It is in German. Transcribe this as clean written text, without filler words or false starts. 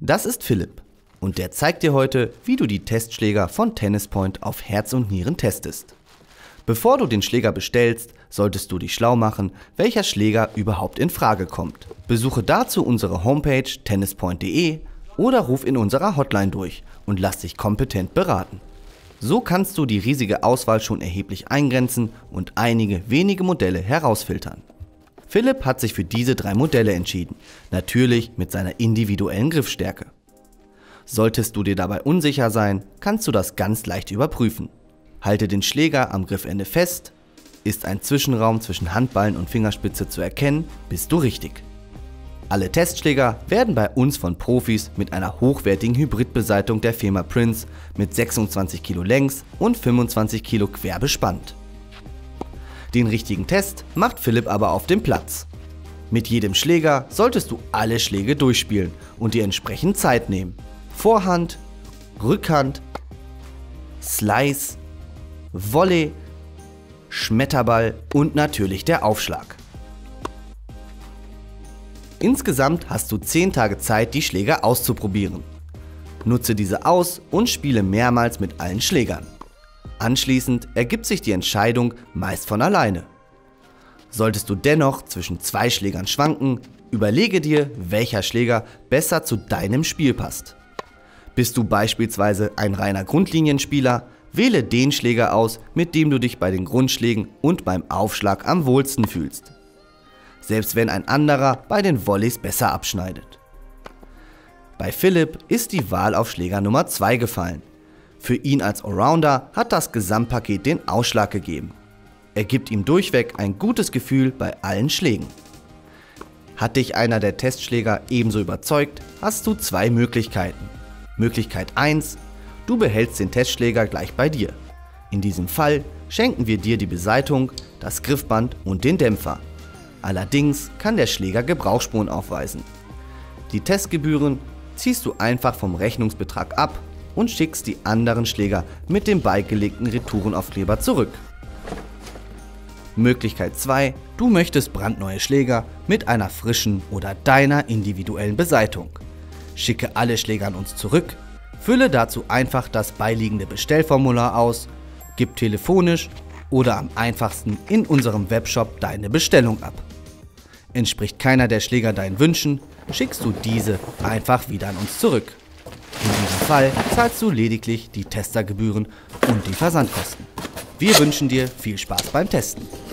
Das ist Philipp und der zeigt dir heute, wie du die Testschläger von Tennispoint auf Herz und Nieren testest. Bevor du den Schläger bestellst, solltest du dich schlau machen, welcher Schläger überhaupt in Frage kommt. Besuche dazu unsere Homepage tennispoint.de oder ruf in unserer Hotline durch und lass dich kompetent beraten. So kannst du die riesige Auswahl schon erheblich eingrenzen und einige wenige Modelle herausfiltern. Philipp hat sich für diese 3 Modelle entschieden, natürlich mit seiner individuellen Griffstärke. Solltest du dir dabei unsicher sein, kannst du das ganz leicht überprüfen. Halte den Schläger am Griffende fest. Ist ein Zwischenraum zwischen Handballen und Fingerspitze zu erkennen, bist du richtig. Alle Testschläger werden bei uns von Profis mit einer hochwertigen Hybridbeseitigung der Firma Prince mit 26 Kilo längs und 25 Kilo quer bespannt. Den richtigen Test macht Philipp aber auf dem Platz. Mit jedem Schläger solltest du alle Schläge durchspielen und dir entsprechend Zeit nehmen. Vorhand, Rückhand, Slice, Volley, Schmetterball und natürlich der Aufschlag. Insgesamt hast du 10 Tage Zeit, die Schläger auszuprobieren. Nutze diese aus und spiele mehrmals mit allen Schlägern. Anschließend ergibt sich die Entscheidung meist von alleine. Solltest du dennoch zwischen 2 Schlägern schwanken, überlege dir, welcher Schläger besser zu deinem Spiel passt. Bist du beispielsweise ein reiner Grundlinienspieler, wähle den Schläger aus, mit dem du dich bei den Grundschlägen und beim Aufschlag am wohlsten fühlst. Selbst wenn ein anderer bei den Volleys besser abschneidet. Bei Philipp ist die Wahl auf Schläger Nummer 2 gefallen. Für ihn als Allrounder hat das Gesamtpaket den Ausschlag gegeben. Er gibt ihm durchweg ein gutes Gefühl bei allen Schlägen. Hat dich einer der Testschläger ebenso überzeugt, hast du 2 Möglichkeiten. Möglichkeit 1: Du behältst den Testschläger gleich bei dir. In diesem Fall schenken wir dir die Beseitigung, das Griffband und den Dämpfer. Allerdings kann der Schläger Gebrauchsspuren aufweisen. Die Testgebühren ziehst du einfach vom Rechnungsbetrag ab und schickst die anderen Schläger mit dem beigelegten Retourenaufkleber zurück. Möglichkeit 2: Du möchtest brandneue Schläger mit einer frischen oder deiner individuellen Beseitigung. Schicke alle Schläger an uns zurück, fülle dazu einfach das beiliegende Bestellformular aus, gib telefonisch oder am einfachsten in unserem Webshop deine Bestellung ab. Entspricht keiner der Schläger deinen Wünschen, schickst du diese einfach wieder an uns zurück. In diesem Fall zahlst du lediglich die Testergebühren und die Versandkosten. Wir wünschen dir viel Spaß beim Testen.